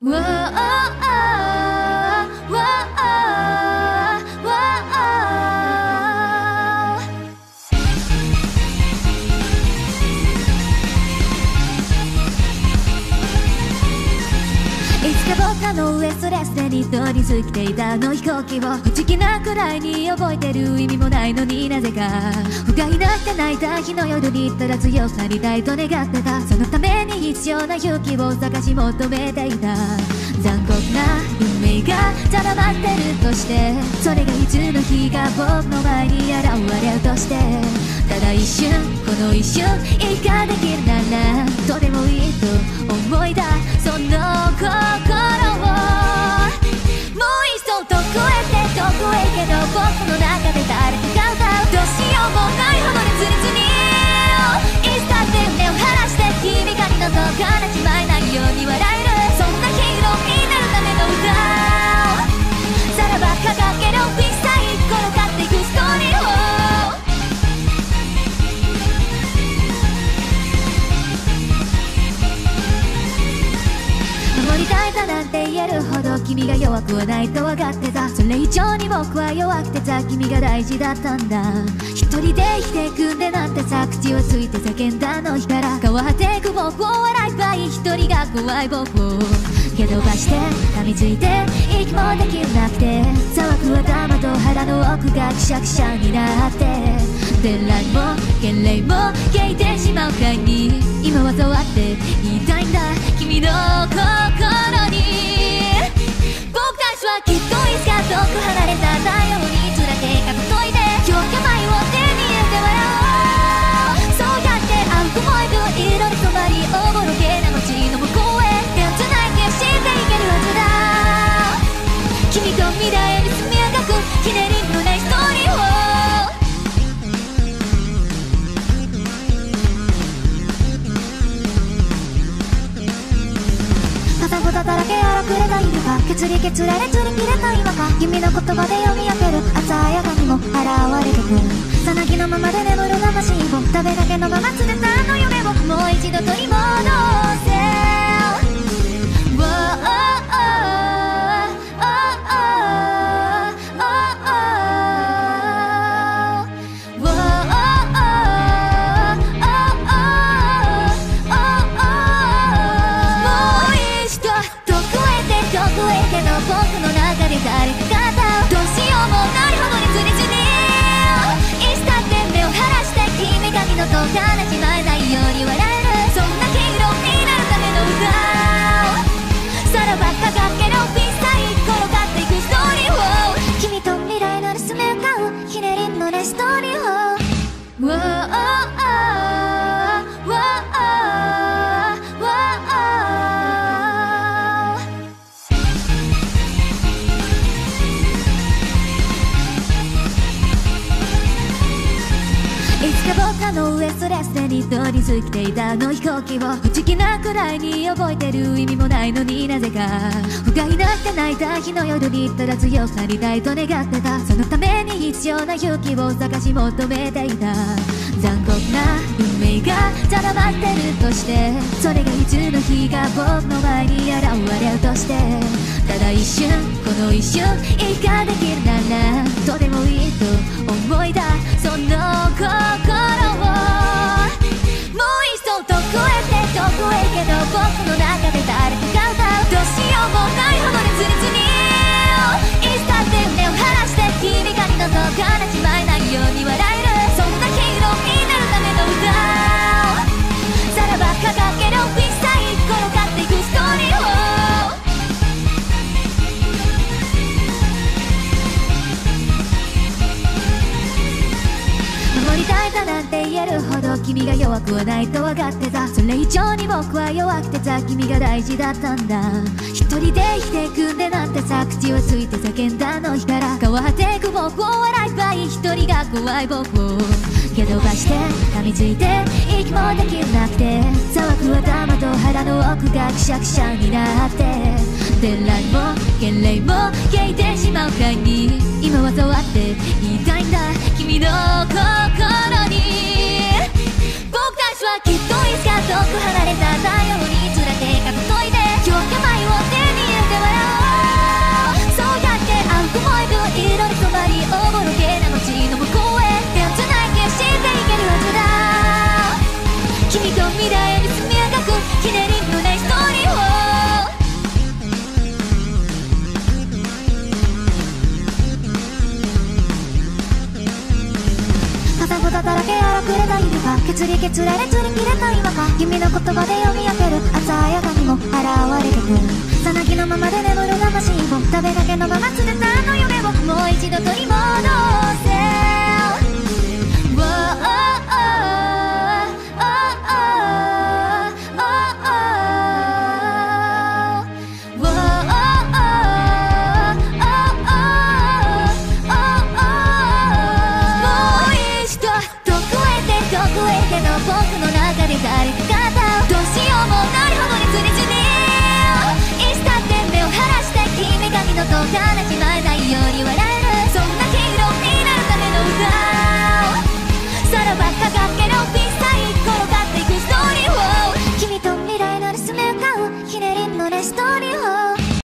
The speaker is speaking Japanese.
わあわあわあいつか僕のウエストレスでに通り過ぎていたあの飛行機を不思議なくらいに覚えてる意味もないのになぜか不甲斐なくて泣いた日の夜にただ強くなりたいと願ってたそのために必要な勇気を探し求めていた残酷な運命が定まってるとしてそれがいつの日が僕の前に現れるとしてただ一瞬この一瞬いいかできるならとでもいいと思い出その心をもう一度どこへってどこへけど僕の中で誰かが歌うどうしようもないほどにつりつにいつだって目を晴らして君が二度と悲しまえないように笑えるそんなヒーローになるための歌さらば掲げるピスタイ転がっていくストーリーを守りたいだなんて言えるほど君が弱くはないと分かってたそれ以上に僕は弱くてさ君が大事だったんだ一人で生きていくんでなんてさ口をついて叫んだあの日から変わっていく僕を笑いばい一人が怖い僕を蹴飛ばして噛みついて息もできなくて騒ぐ頭と腹の奥がくしゃくしゃになって伝来も幻霊も消えてしまうくらいに今は触って言いたいんだ君の心に僕たちはきっといつか遠く離れた太陽につらけかといで今日病を手に入れて笑おうそうやって青く燃える色に染まりおぼろげな街の向こうへ手をつないで知っていけるはずだ君と未来に積み上がくひねりのないストーリーをだらけ荒くれた犬か削り削られ釣り切れた今か君の言葉で読み上げる朝やがにも現れてくるさなぎのままで眠る魂を食べかけのまま釣れたあの夢をもう一度取り戻せ僕の中で誰かがどうしようもないほどにつりつりいつだって目を晴らして君が二度と悲しまえないように笑えるそんなヒーローになるための歌さらば掲げるピスタイ転がっていくストーリーを君と未来の盗め合うひねりのないストーリーをわあ僕のウエストレスでに通り過ぎていたあの飛行機を不思議なくらいに覚えてる意味もないのになぜか不甲斐なくて泣いた日の夜にただ強くなりたいと願ってたそのために必要な勇気を探し求めていた残酷な運命が定まってるとしてそれがいつの日が僕の前に現れるとしてただ一瞬この一瞬いいかできるならとでもいいと思い出その心をもう一度どこへってどこへけど僕の中で誰かが歌うどうしようもないほどにつりつにいつだって目を晴らして君が二度と悲しまえないように笑えるそんなヒーローになるための歌さらば掲げるピスタイ転がっていくストーリーを守りたいだなんて言えるほど君が弱くはないと分かってたそれ以上に僕は弱くてさ君が大事だったんだ一人で生きていくんでなんてさ口をついて叫んだあの日から変わっていく僕を笑いばい一人が怖い僕を蹴飛ばして噛みついて息もできなくて騒ぐ頭と腹の奥がくしゃくしゃになって伝来も幻霊も消えてしまうくらいに今は触って言いたいんだ君の心に僕たちはきっといつか遠く離れた太陽につらけかといで今日病を手に釣り削られ釣り切れない今か君の言葉で読み上げる鮮やかにも現れてくさなぎのままで眠る魂を食べかけのまま連れたあの夢をもう一度取り戻